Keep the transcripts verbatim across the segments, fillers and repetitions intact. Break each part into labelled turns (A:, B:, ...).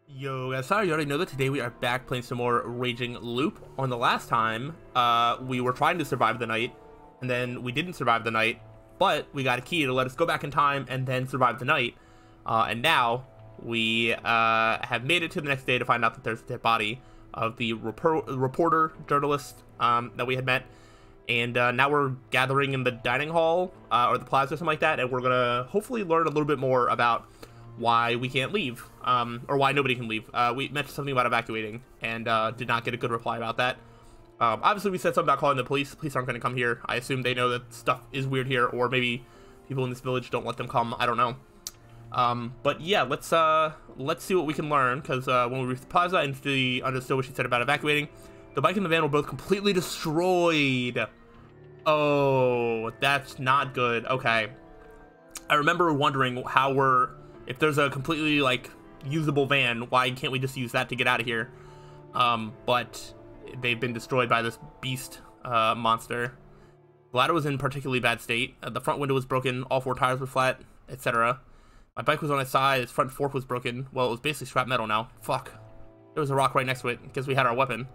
A: Yo guys, sorry you already know that today we are back playing some more Raging Loop. On the last time, uh, we were trying to survive the night, and then we didn't survive the night, but we got a key to let us go back in time and then survive the night. Uh, and now, we uh, have made it to the next day to find out that there's a dead body of the repor reporter, journalist um, that we had met. And uh, now we're gathering in the dining hall, uh, or the plaza or something like that, and we're gonna hopefully learn a little bit more about why we can't leave, um, or why nobody can leave. Uh, we mentioned something about evacuating, and uh, did not get a good reply about that. Um, obviously, we said something about calling the police. Police aren't going to come here. I assume they know that stuff is weird here, or maybe people in this village don't let them come. I don't know. Um, but yeah, let's uh, let's see what we can learn, because uh, when we reached the plaza and she understood what she said about evacuating, the bike and the van were both completely destroyed. Oh, that's not good. Okay. I remember wondering how we're... If there's a completely, like, usable van, why can't we just use that to get out of here? Um, but they've been destroyed by this beast uh, monster. The ladder was in particularly bad state. Uh, the front window was broken, all four tires were flat, et cetera. My bike was on its side, its front fork was broken. Well, it was basically scrap metal now. Fuck. There was a rock right next to it, because we had our weapon.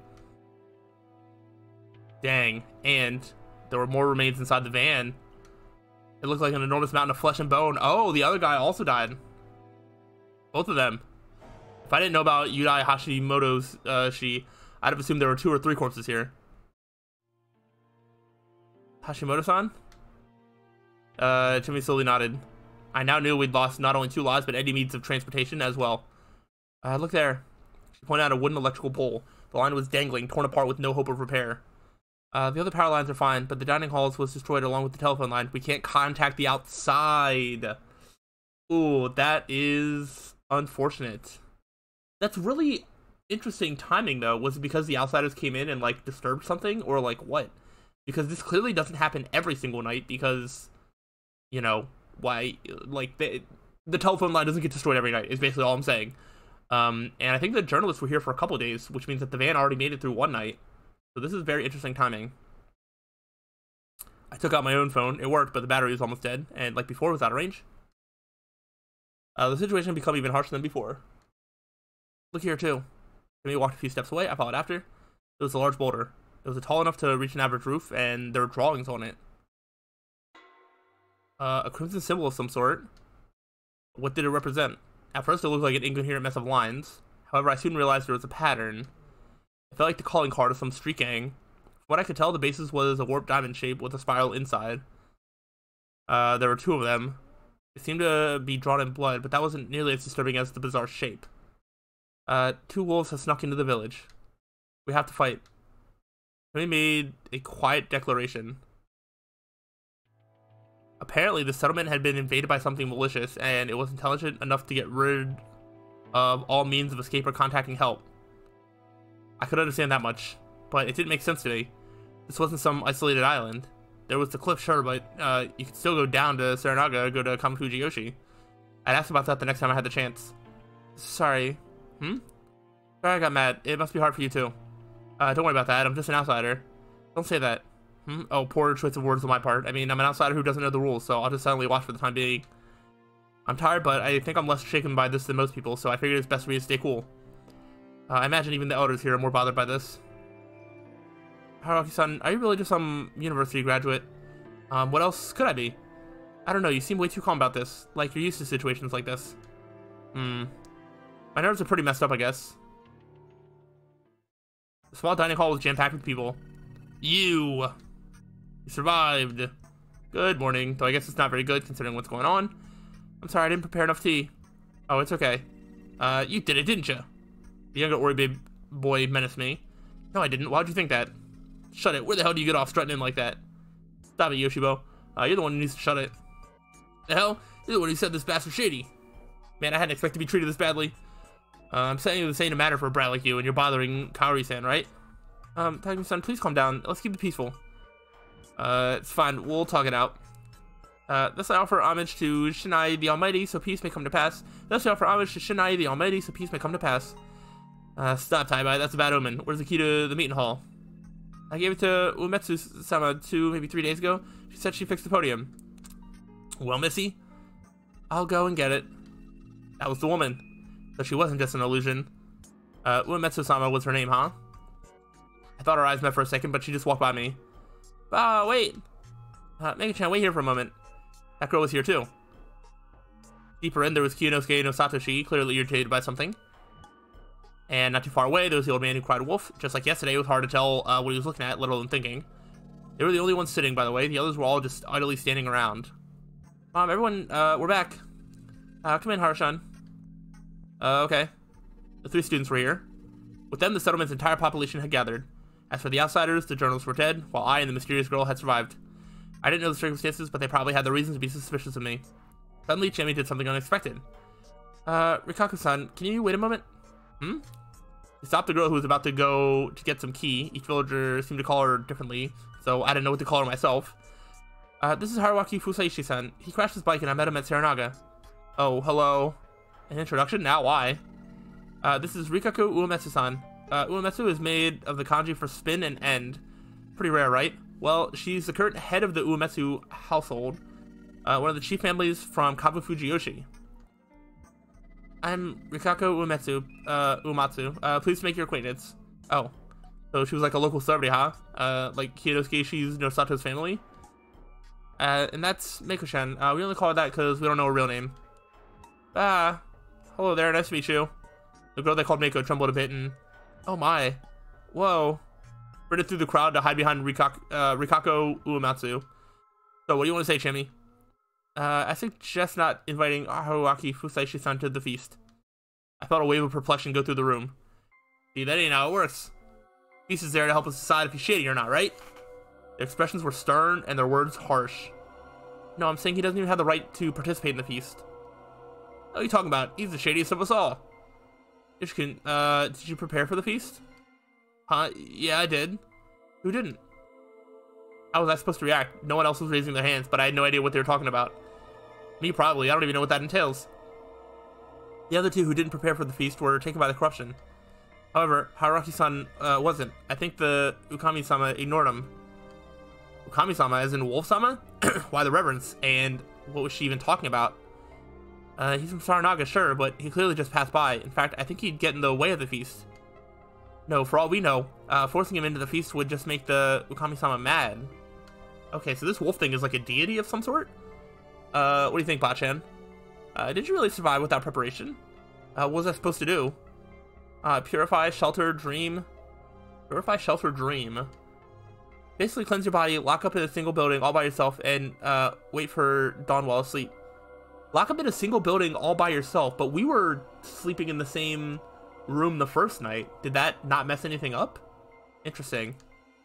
A: Dang. And there were more remains inside the van. It looked like an enormous mountain of flesh and bone. Oh, the other guy also died. Both of them. If I didn't know about Yudai Hashimoto's uh, she, I'd have assumed there were two or three corpses here. Hashimoto-san? Uh, Jimmy slowly nodded. I now knew we'd lost not only two lives, but any means of transportation as well. Uh, look there. She pointed out a wooden electrical pole. The line was dangling, torn apart with no hope of repair. Uh, the other power lines are fine, but the dining halls was destroyed along with the telephone line. We can't contact the outside. Ooh, that is unfortunate. That's really interesting timing, though. Was it because the outsiders came in and, like, disturbed something? Or, like, what? Because this clearly doesn't happen every single night because, you know, why, like, the, the telephone line doesn't get destroyed every night, is basically all I'm saying. Um, and I think the journalists were here for a couple of days, which means that the van already made it through one night. So this is very interesting timing. I took out my own phone. It worked, but the battery was almost dead. And, like before, it was out of range. Uh, the situation had become even harsher than before. Look here, too. Jimmy walked a few steps away. I followed after. It was a large boulder. It was tall enough to reach an average roof, and there were drawings on it. Uh, a crimson symbol of some sort. What did it represent? At first, it looked like an incoherent mess of lines. However, I soon realized there was a pattern. It felt like the calling card of some street gang. From what I could tell, the basis was a warped diamond shape with a spiral inside. Uh, there were two of them. It seemed to be drawn in blood, but that wasn't nearly as disturbing as the bizarre shape. Uh, two wolves have snuck into the village. We have to fight. We made a quiet declaration. Apparently, the settlement had been invaded by something malicious, and it was intelligent enough to get rid of all means of escape or contacting help. I could understand that much, but it didn't make sense to me. This wasn't some isolated island. There was the cliff, sure, but uh, you could still go down to Saranaga, go to Kamafuji-yoshi. I'd ask about that the next time I had the chance. Sorry. Hmm? Sorry I got mad. It must be hard for you too. Uh, don't worry about that. I'm just an outsider. Don't say that. Hmm? Oh, poor choice of words on my part. I mean, I'm an outsider who doesn't know the rules, so I'll just silently watch for the time being. I'm tired, but I think I'm less shaken by this than most people, so I figured it's best for me to stay cool. Uh, I imagine even the elders here are more bothered by this. Haruki-san, are you really just some university graduate? Um, what else could I be? I don't know, you seem way too calm about this. Like you're used to situations like this. Hmm. My nerves are pretty messed up, I guess. The small dining hall was jam-packed with people. You! You survived. Good morning, though I guess it's not very good considering what's going on. I'm sorry, I didn't prepare enough tea. Oh, it's okay. Uh, you did it, didn't you? The younger Oribe boy menaced me. No, I didn't. Why'd you think that? Shut it. Where the hell do you get off strutting in like that? Stop it, Yoshibo. Uh, you're the one who needs to shut it. The hell? You're the one who said this bastard shady. Man, I hadn't expected to be treated this badly. Uh, I'm saying the same to matter for a brat like you, and you're bothering Kaori-san, right? Um, Takumi-san, please calm down. Let's keep it peaceful. Uh, it's fine. We'll talk it out. Uh, thus I offer homage to Shinai the Almighty, so peace may come to pass. Thus I offer homage to Shinai the Almighty, so peace may come to pass. Uh, stop, Taibai. That's a bad omen. Where's the key to the meeting hall? I gave it to Umetsu-sama two, maybe three days ago. She said she fixed the podium. Well, Missy, I'll go and get it. That was the woman. So she wasn't just an illusion. Uh, Uematsu-sama was her name, huh? I thought our eyes met for a second, but she just walked by me. Ah, wait! Uh, Mega-chan, wait here for a moment. That girl was here too. Deeper in, there was Kiyonosuke no Satoshi, clearly irritated by something. And not too far away, there was the old man who cried wolf. Just like yesterday, it was hard to tell uh, what he was looking at, let alone thinking. They were the only ones sitting, by the way. The others were all just idly standing around. Mom, everyone, uh, we're back. Uh, come in, Harusan. Uh, okay. The three students were here. With them, the settlement's entire population had gathered. As for the outsiders, the journalists were dead, while I and the mysterious girl had survived. I didn't know the circumstances, but they probably had their reasons to be suspicious of me. Suddenly, Chemi did something unexpected. Uh, Rikaku-san, can you wait a moment? Hmm? He stopped the girl who was about to go to get some key. Each villager seemed to call her differently, so I didn't know what to call her myself. Uh, this is Haruaki Fusaishi-san. He crashed his bike and I met him at Saranaga. Oh, hello. An introduction? Now why? Uh, this is Rikaku Uematsu-san. Uh, Uematsu is made of the kanji for spin and end. Pretty rare, right? Well, she's the current head of the Uematsu household. Uh, one of the chief families from Kabu Fujiyoshi. I'm Rikaku Uematsu. Uh, Uematsu. Uh, please make your acquaintance. Oh. So she was like a local celebrity, huh? Uh, like Kiyonosuke no Sato's family? Uh, and that's Meiko-chan. Uh, we only call her that because we don't know her real name. Ah. Hello there, nice to meet you. The girl they called Meiko trembled a bit and... Oh my. Whoa. Sprinted through the crowd to hide behind Rikako, uh, Rikako Uematsu. So what do you want to say, Chemi? Uh, I suggest not inviting Haruaki Fusaishi-san to the feast. I felt a wave of perplexion go through the room. See, that ain't how it works. The feast is there to help us decide if he's shady or not, right? Their expressions were stern and their words harsh. No, I'm saying he doesn't even have the right to participate in the feast. What are you talking about? He's the shadiest of us all. Ishkin, uh, did you prepare for the feast? Huh? Yeah, I did. Who didn't? How was I supposed to react? No one else was raising their hands, but I had no idea what they were talking about. Me, probably. I don't even know what that entails. The other two who didn't prepare for the feast were taken by the corruption. However, Haruaki-san uh, wasn't. I think the Ukami-sama ignored him. Ukami-sama, as in Wolf-sama? Why the reverence? And what was she even talking about? Uh, he's from Saranaga, sure, but he clearly just passed by. In fact, I think he'd get in the way of the feast. No, for all we know, uh, forcing him into the feast would just make the Ukami-sama mad. Okay, so this wolf thing is like a deity of some sort? Uh, what do you think, Bachan? Uh, did you really survive without preparation? Uh, what was I supposed to do? Uh, purify, shelter, dream. Purify, shelter, dream. Basically cleanse your body, lock up in a single building all by yourself, and, uh, wait for dawn while asleep. Lock up in a single building all by yourself, but we were sleeping in the same room the first night. Did that not mess anything up? Interesting.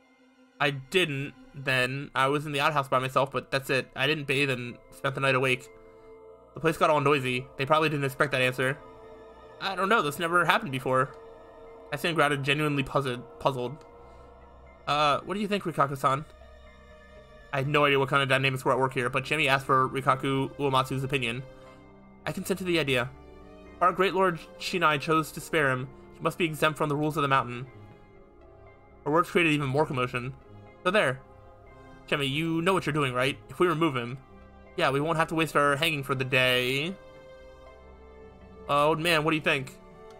A: I didn't then. I was in the outhouse by myself, but that's it. I didn't bathe and spent the night awake. The place got all noisy. They probably didn't expect that answer. I don't know. This never happened before. I stand grounded, genuinely puzzled. puzzled. Uh, what do you think, Rikaku-san? I had no idea what kind of dynamics were at work here, but Chemi asked for Rikaku Uematsu's opinion. I consent to the idea. Our great lord Shinai chose to spare him. He must be exempt from the rules of the mountain. Her words created even more commotion. So there. Chemi, you know what you're doing, right? If we remove him, yeah, we won't have to waste our hanging for the day. Oh man, what do you think?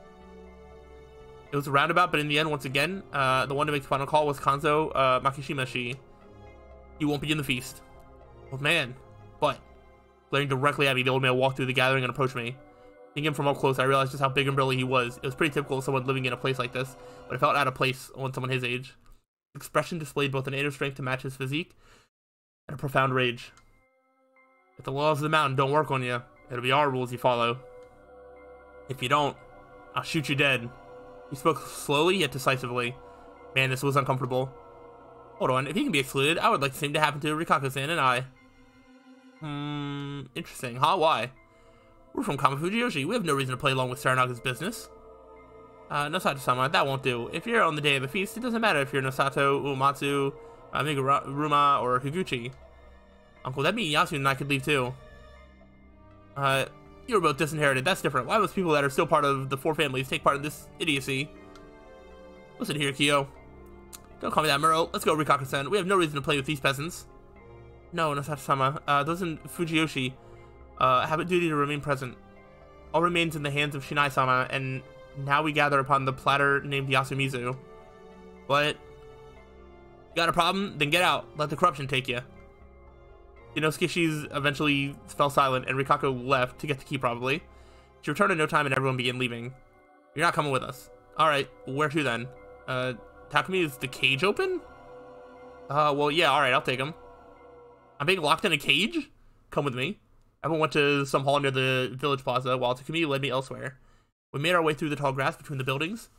A: It was a roundabout, but in the end, once again, uh, the one to make the final call was Kanzo uh, Makishima-shi. He won't be in the feast. Oh man. But, glaring directly at me, the old man walked through the gathering and approached me. Seeing him from up close, I realized just how big and burly he was. It was pretty typical of someone living in a place like this, but it felt out of place on someone his age. His expression displayed both an inner strength to match his physique, and a profound rage. If the laws of the mountain don't work on you, it'll be our rules you follow. If you don't, I'll shoot you dead. He spoke slowly yet decisively. Man, this was uncomfortable. Hold on, if he can be excluded, I would like the same to happen to Rikaku-san and I. Hmm, interesting, huh? Why? We're from Kamafujiyoshi. We have no reason to play along with Saranaga's business. Uh, Nosato-sama, that won't do. If you're on the day of the feast, it doesn't matter if you're Nosato, Uematsu, uh, Amiguruma, or Higuchi. Uncle, that means Yasu and I could leave too. Uh, you were both disinherited. That's different. Why must people that are still part of the four families take part in this idiocy? Listen here, Kyo. Don't call me that, Muro. Let's go, Rikaku-san. We have no reason to play with these peasants. No, Nosato-sama. Uh, those in Fujiyoshi uh, have a duty to remain present. All remains in the hands of Shinai-sama, and now we gather upon the platter named Yasumizu. What? You got a problem? Then get out. Let the corruption take you. Inosuke Shi's eventually fell silent, and Rikako left to get the key, probably. She returned in no time, and everyone began leaving. You're not coming with us. Alright, where to then? Uh, Takumi, is the cage open? Uh, well, yeah, alright, I'll take him. I'm being locked in a cage? Come with me. Everyone went to some hall near the village plaza, while Takumi led me elsewhere. We made our way through the tall grass between the buildings.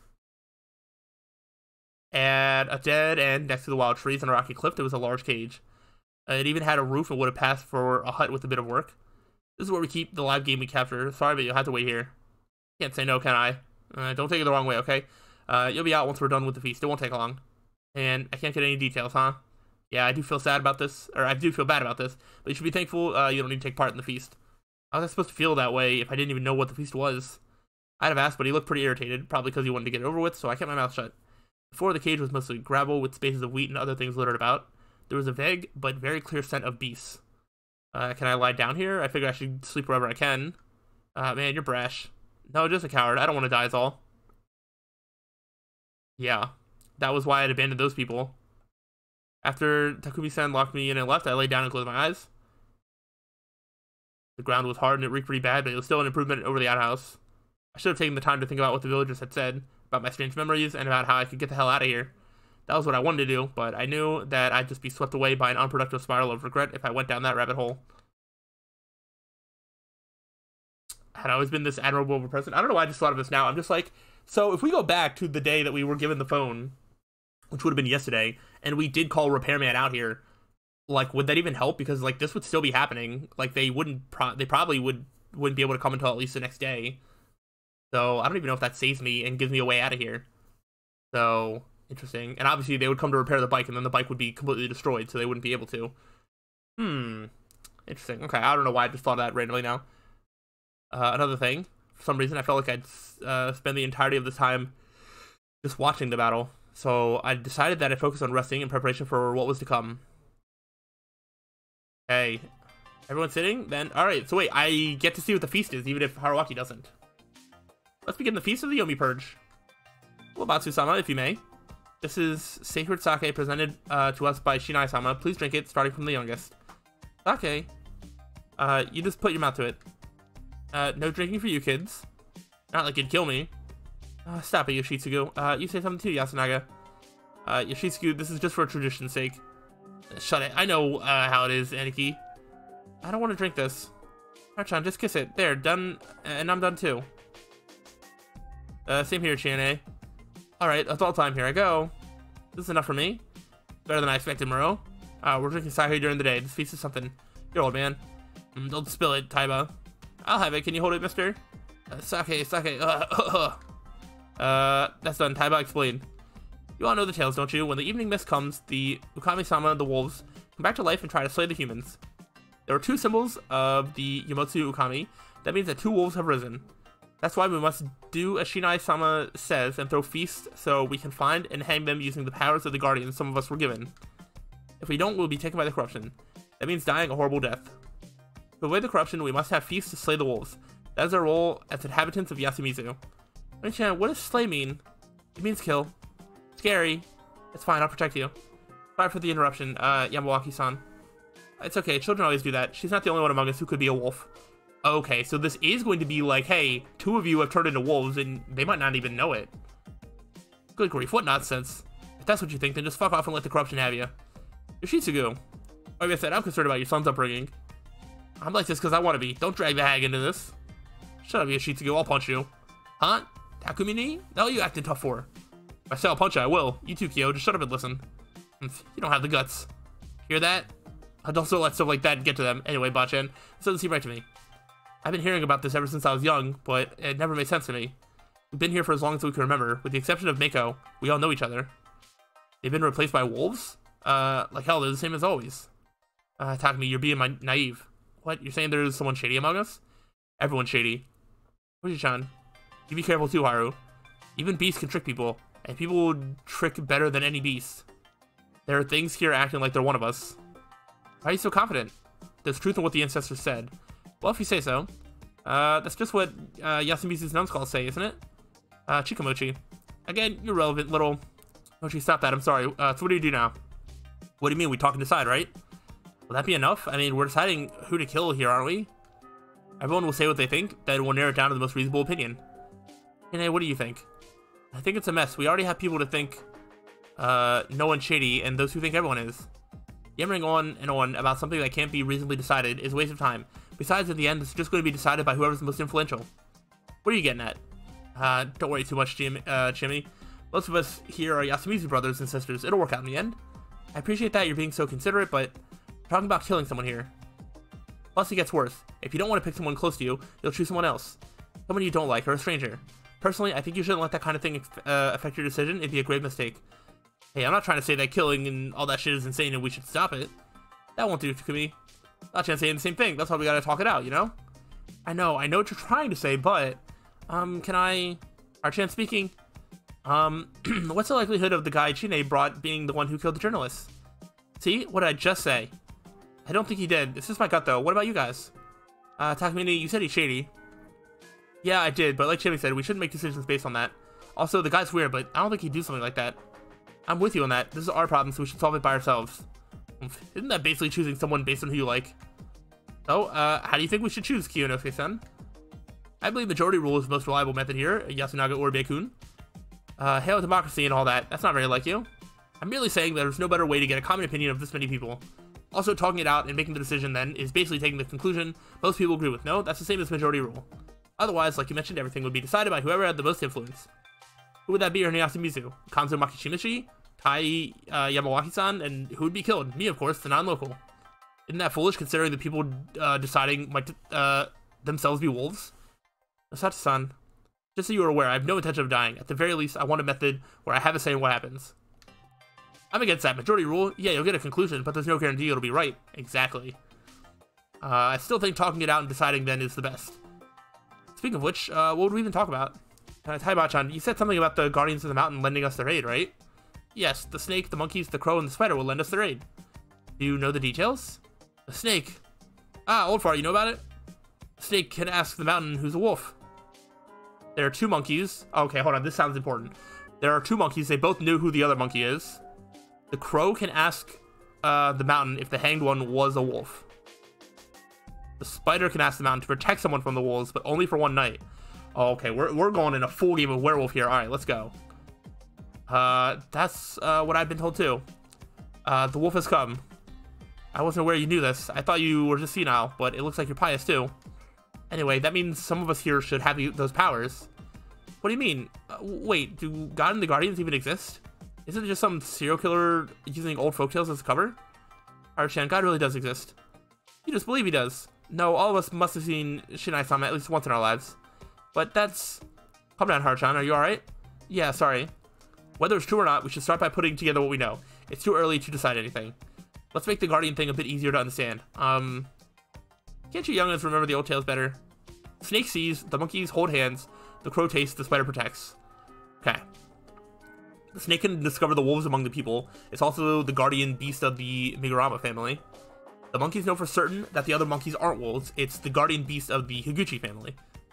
A: At a dead end next to the wild trees and a rocky cliff, there was a large cage. Uh, it even had a roof and would have passed for a hut with a bit of work. This is where we keep the live game we capture. Sorry, but you'll have to wait here. Can't say no, can I? Uh, don't take it the wrong way, okay? Uh, you'll be out once we're done with the feast. It won't take long. And I can't get any details, huh? Yeah, I do feel sad about this. Or I do feel bad about this. But you should be thankful uh, you don't need to take part in the feast. How was I supposed to feel that way if I didn't even know what the feast was? I'd have asked, but he looked pretty irritated. Probably because he wanted to get it over with, so I kept my mouth shut. The floor of the cage was mostly gravel with spaces of wheat and other things littered about. There was a vague but very clear scent of beasts. Uh, can I lie down here? I figure I should sleep wherever I can. Uh, man, you're brash. No, just a coward. I don't want to die is all. Yeah, that was why I'd abandoned those people. After Takumi-san locked me in and left, I laid down and closed my eyes. The ground was hard and it reeked pretty bad, but it was still an improvement over the outhouse. I should have taken the time to think about what the villagers had said, about my strange memories, and about how I could get the hell out of here. That was what I wanted to do, but I knew that I'd just be swept away by an unproductive spiral of regret if I went down that rabbit hole. Had I always been this admirable of a person? I don't know why I just thought of this now. I'm just like, so if we go back to the day that we were given the phone, which would have been yesterday, and we did call Repairman out here, like, would that even help? Because, like, this would still be happening. Like, they wouldn't, pro they probably would, wouldn't be able to come until at least the next day. So, I don't even know if that saves me and gives me a way out of here. So, interesting. And obviously, they would come to repair the bike, and then the bike would be completely destroyed, so they wouldn't be able to. Hmm. Interesting. Okay, I don't know why I just thought of that randomly now. Uh, another thing, for some reason, I felt like I'd uh, spend the entirety of this time just watching the battle. So I decided that I'd focus on resting in preparation for what was to come. Hey, everyone sitting? Then, alright, so wait, I get to see what the feast is, even if Haruaki doesn't. Let's begin the Feast of the Yomi Purge. Wabatsu-sama, if you may. This is sacred sake presented uh, to us by Shinai-sama. Please drink it, starting from the youngest. Sake. Uh, you just put your mouth to it. Uh, no drinking for you kids. Not like it'd kill me. Uh, stop it, Yoshitsugu. Uh, you say something too, Yasunaga. Uh, Yoshitsugu, this is just for tradition's sake. Uh, shut it. I know uh, how it is, Aniki. I don't want to drink this. Archan, just kiss it. There, done. And I'm done too. Uh, same here, Chiane. Alright, adult time, here I go. This is enough for me. Better than I expected, Muro. Uh, we're drinking sake during the day. This feast is something. Here, old man. Mm, don't spill it, Taiba. I'll have it. Can you hold it, mister? Uh, sake, sake. Uh, uh, uh, that's done. Taiba explained. You all know the tales, don't you? When the evening mist comes, the Ukami-sama, the wolves, come back to life and try to slay the humans. There are two symbols of the Yomotsu Ukami. That means that two wolves have risen. That's why we must do as Shinai-sama says and throw feasts so we can find and hang them using the powers of the guardians some of us were given. If we don't, we'll be taken by the corruption. That means dying a horrible death. To avoid the corruption, we must have feasts to slay the wolves. That is our role as inhabitants of Yasumizu. Rin-chan, what does slay mean? It means kill. Scary. It's fine, I'll protect you. Sorry for the interruption, uh, Yamawaki-san. It's okay, children always do that. She's not the only one among us who could be a wolf. Okay, so this is going to be like, hey, two of you have turned into wolves, and they might not even know it. Good grief, what nonsense. If that's what you think, then just fuck off and let the corruption have you. Yoshitsugu, like I said, I'm concerned about your son's upbringing. I'm like this because I want to be. Don't drag the hag into this. Shut up, Yoshitsugu, I'll punch you. Huh? Takumi-ni? No, you acting tough for. If I say I'll punch you, I will. You too, Kyo, just shut up and listen. You don't have the guts. Hear that? I don't let stuff like that get to them. Anyway, Bachan, this doesn't seem right to me. I've been hearing about this ever since I was young, but it never made sense to me. We've been here for as long as we can remember. With the exception of Mako, we all know each other. They've been replaced by wolves? Uh, like hell, they're the same as always. Uh, Takumi, you're being my naive. What, you're saying there's someone shady among us? Everyone's shady. Fuji-chan, you be careful too, Haru. Even beasts can trick people, and people will trick better than any beast. There are things here acting like they're one of us. Why are you so confident? There's truth in what the ancestors said. Well, if you say so. Uh, that's just what uh, Yasumizu's numbskulls say, isn't it? Uh, Chikamochi. Again, you're relevant, little... Mochi, stop that, I'm sorry. Uh, so what do you do now? What do you mean, we talk and decide, right? Will that be enough? I mean, we're deciding who to kill here, aren't we? Everyone will say what they think, then we'll narrow it down to the most reasonable opinion. Hey, what do you think? I think it's a mess. We already have people to think uh, no one's shady, and those who think everyone is. Yammering on and on about something that can't be reasonably decided is a waste of time. Besides, at the end, it's just going to be decided by whoever's the most influential. What are you getting at? Uh, don't worry too much, Jim, uh, Jimmy. Most of us here are Yasumizu brothers and sisters. It'll work out in the end. I appreciate that you're being so considerate, but we're talking about killing someone here. Plus, it gets worse. If you don't want to pick someone close to you, you'll choose someone else. Someone you don't like, or a stranger. Personally, I think you shouldn't let that kind of thing uh, affect your decision. It'd be a grave mistake. Hey, I'm not trying to say that killing and all that shit is insane and we should stop it. That won't do to me. I'm not trying to say the same thing. That's why we gotta talk it out, you know? I know, I know what you're trying to say, but... Um, can I... Archan speaking? Um, what's the likelihood of the guy Chine brought being the one who killed the journalist? See? What did I just say? I don't think he did. This is my gut, though. What about you guys? Uh, Takamine, you said he's shady. Yeah, I did, but like Jimmy said, we shouldn't make decisions based on that. Also, the guy's weird, but I don't think he'd do something like that. I'm with you on that. This is our problem, so we should solve it by ourselves. Isn't that basically choosing someone based on who you like? So, uh, how do you think we should choose, Kiyonosuke-san? I believe majority rule is the most reliable method here, Yasunaga Oribe-kun. Uh, hail democracy and all that. That's not very like you. I'm merely saying that there's no better way to get a common opinion of this many people. Also, talking it out and making the decision then is basically taking the conclusion most people agree with. No, that's the same as majority rule. Otherwise, like you mentioned, everything would be decided by whoever had the most influence. Who would that be, or Yasumizu? Kanzo Makishimichi? Tai uh, Yamawaki-san? And who would be killed? Me, of course, the non-local. Isn't that foolish, considering the people uh, deciding might uh, themselves be wolves? Masato-san, just so you are aware, I have no intention of dying. At the very least, I want a method where I have a say in what happens. I'm against that. Majority rule, yeah, you'll get a conclusion, but there's no guarantee it'll be right. Exactly. Uh, I still think talking it out and deciding then is the best. Speaking of which, uh, what would we even talk about? Uh, Taiba-chan, you said something about the Guardians of the Mountain lending us their aid, right? Yes, the snake, the monkeys, the crow, and the spider will lend us their aid. Do you know the details? The snake. Ah, old fart, you know about it? The snake can ask the mountain who's a wolf. There are two monkeys. Okay, hold on, this sounds important. There are two monkeys, they both knew who the other monkey is. The crow can ask uh, the mountain if the hanged one was a wolf. The spider can ask the mountain to protect someone from the wolves, but only for one night. Oh, okay, we're, we're going in a full game of werewolf here. Alright, let's go. Uh, that's uh, what I've been told too. Uh, the wolf has come. I wasn't aware you knew this. I thought you were just senile, but it looks like you're pious too. Anyway, that means some of us here should have those powers. What do you mean? Uh, wait, do God and the Guardians even exist? Isn't it just some serial killer using old folktales as a cover? Archan, God really does exist. You just believe he does. No, all of us must have seen Shinai-sama at least once in our lives. But that's... Calm down, Harchan. Are you alright? Yeah, sorry. Whether it's true or not, we should start by putting together what we know. It's too early to decide anything. Let's make the Guardian thing a bit easier to understand. Um... Can't you youngins remember the old tales better? Snake sees, the monkeys hold hands, the crow tastes, the spider protects. Okay. The snake can discover the wolves among the people. It's also the guardian beast of the Migurama family. The monkeys know for certain that the other monkeys aren't wolves. It's the guardian beast of the Higuchi family.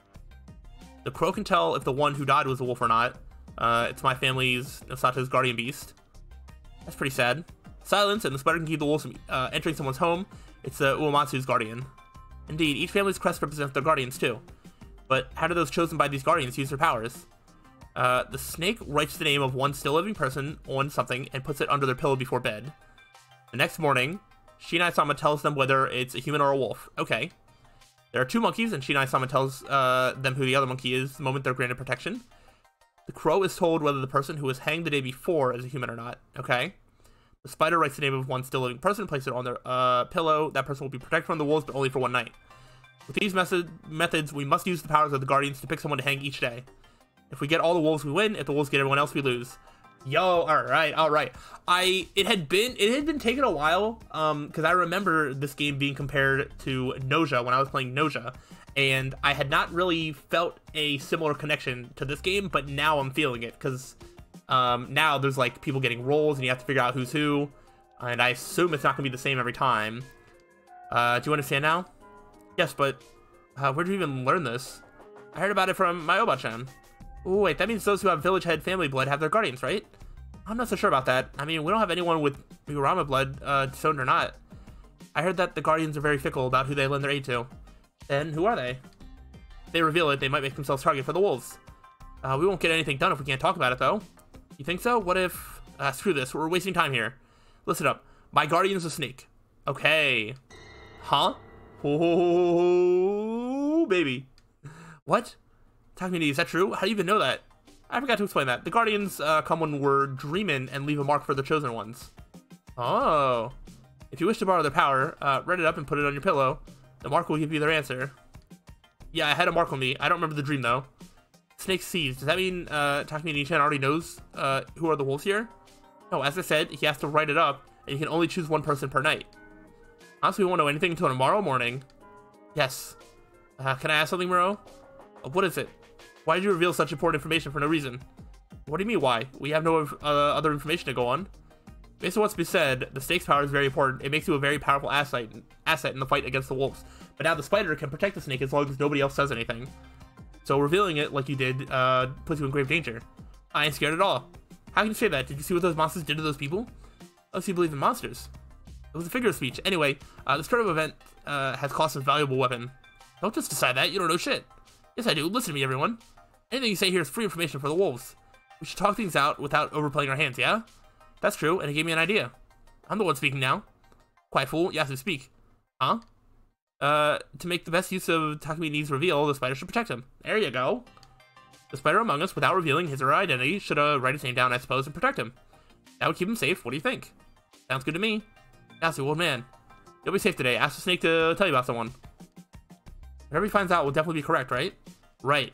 A: The crow can tell if the one who died was a wolf or not. Uh, it's my family's, Nosato's guardian beast. That's pretty sad. Silence, and the spider can keep the wolves from uh, entering someone's home. It's the Uematsu's guardian. Indeed, each family's crest represents their guardians too. But how do those chosen by these guardians use their powers? Uh, the snake writes the name of one still living person on something and puts it under their pillow before bed. The next morning, Shinai-sama tells them whether it's a human or a wolf. Okay. There are two monkeys, and Shinai-sama tells uh, them who the other monkey is the moment they're granted protection. The crow is told whether the person who was hanged the day before is a human or not. Okay. The spider writes the name of one still living person and places it on their uh, pillow. That person will be protected from the wolves, but only for one night. With these method methods, we must use the powers of the guardians to pick someone to hang each day. If we get all the wolves, we win. If the wolves get everyone else, we lose. Yo, all right, all right. I it had been it had been taking a while, um, because I remember this game being compared to Noja when I was playing Noja, and I had not really felt a similar connection to this game, but now I'm feeling it because um, now there's like people getting roles and you have to figure out who's who, and I assume it's not gonna be the same every time. Uh, do you understand now? Yes, but Uh, where'd you even learn this? I heard about it from my Oba-chan. Oh, wait, that means those who have village head family blood have their guardians, right? I'm not so sure about that. I mean, we don't have anyone with Miurama blood, uh, disowned or not. I heard that the guardians are very fickle about who they lend their aid to. Then, who are they? If they reveal it, they might make themselves target for the wolves. Uh, we won't get anything done if we can't talk about it, though. You think so? What if... Uh, screw this, we're wasting time here. Listen up. My guardian is a snake. Okay. Huh? Oh, baby. What? Talk me, is that true? How do you even know that? I forgot to explain that. The guardians uh, come when we're dreaming and leave a mark for the chosen ones. Oh. If you wish to borrow their power, uh, write it up and put it on your pillow. The mark will give you their answer. Yeah, I had a mark on me. I don't remember the dream, though. Snake seized. Does that mean uh, Takumi Nichan already knows uh, who are the wolves here? No, as I said, he has to write it up, and you can only choose one person per night. Honestly, we won't know anything until tomorrow morning. Yes. Uh, can I ask something, Muro? Uh, what is it? Why did you reveal such important information for no reason? What do you mean, why? We have no uh, other information to go on. Based on what's been said, the snake's power is very important. It makes you a very powerful asset, asset in the fight against the wolves. But now the spider can protect the snake as long as nobody else says anything. So revealing it like you did uh, puts you in grave danger. I ain't scared at all. How can you say that? Did you see what those monsters did to those people? Unless you believe in monsters. It was a figure of speech. Anyway, uh, this turtle event uh, has cost us a valuable weapon. Don't just decide that. You don't know shit. Yes, I do. Listen to me, everyone. Anything you say here is free information for the wolves. We should talk things out without overplaying our hands, yeah? That's true, and it gave me an idea. I'm the one speaking now. Quiet fool, you have to speak. Huh? Uh, to make the best use of Takumi Ni's reveal, the spider should protect him. There you go. The spider among us, without revealing his or her identity, should uh, write his name down, I suppose, and protect him. That would keep him safe. What do you think? Sounds good to me. That's the old man. You'll be safe today. Ask the snake to tell you about someone. Whatever he finds out will definitely be correct, right? Right.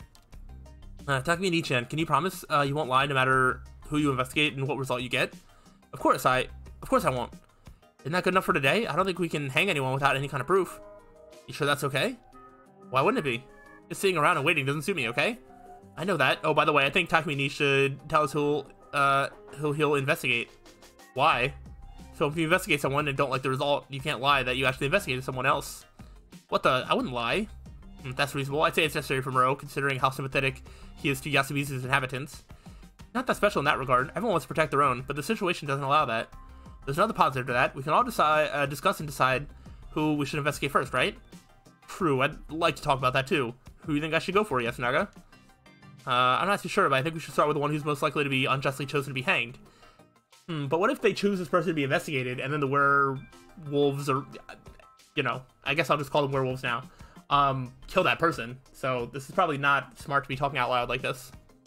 A: Uh, Takumi Nichan, can you promise uh, you won't lie no matter who you investigate and what result you get? Of course, I... Of course I won't. Isn't that good enough for today? I don't think we can hang anyone without any kind of proof. You sure that's okay? Why wouldn't it be? Just sitting around and waiting doesn't suit me, okay? I know that. Oh, by the way, I think Takumi Ni should tell us who'll, uh, who he'll investigate. Why? So if you investigate someone and don't like the result, you can't lie that you actually investigated someone else. What the? I wouldn't lie. Mm, that's reasonable. I'd say it's necessary for Muro, considering how sympathetic he is to Yasumizu's inhabitants. Not that special in that regard. Everyone wants to protect their own, but the situation doesn't allow that. There's another positive to that. We can all decide, uh, discuss and decide who we should investigate first, right? True. I'd like to talk about that too. Who do you think I should go for, Yasunaga? Uh, I'm not too sure, but I think we should start with the one who's most likely to be unjustly chosen to be hanged. Hmm, but what if they choose this person to be investigated, and then the werewolves, or, you know, I guess I'll just call them werewolves now, um, kill that person. So this is probably not smart to be talking out loud like this.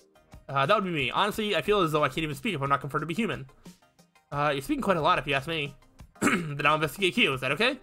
A: Uh, that would be me. Honestly, I feel as though I can't even speak if I'm not confirmed to be human. Uh, you're speaking quite a lot if you ask me. Then I'll investigate Kyo, is that okay?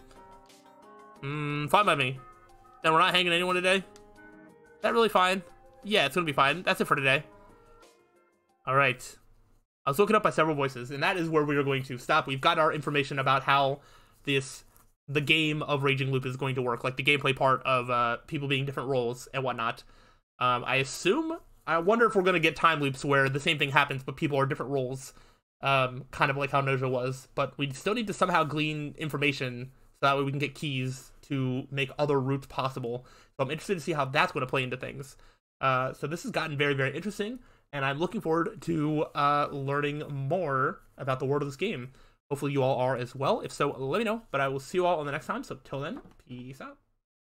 A: Hmm, fine by me. Then we're not hanging anyone today? Is that really fine? Yeah, it's gonna be fine. That's it for today. Alright. I was looking up by several voices, and that is where we are going to stop. We've got our information about how this, the game of Raging Loop is going to work, like the gameplay part of uh, people being different roles and whatnot. Um, I assume, I wonder if we're going to get time loops where the same thing happens, but people are different roles, um, kind of like how Noja was. But we still need to somehow glean information so that way we can get keys to make other routes possible. So I'm interested to see how that's going to play into things. Uh, so this has gotten very, very interesting, and I'm looking forward to uh, learning more about the world of this game. Hopefully you all are as well. If so, let me know, but I will see you all on the next time. So till then, peace out.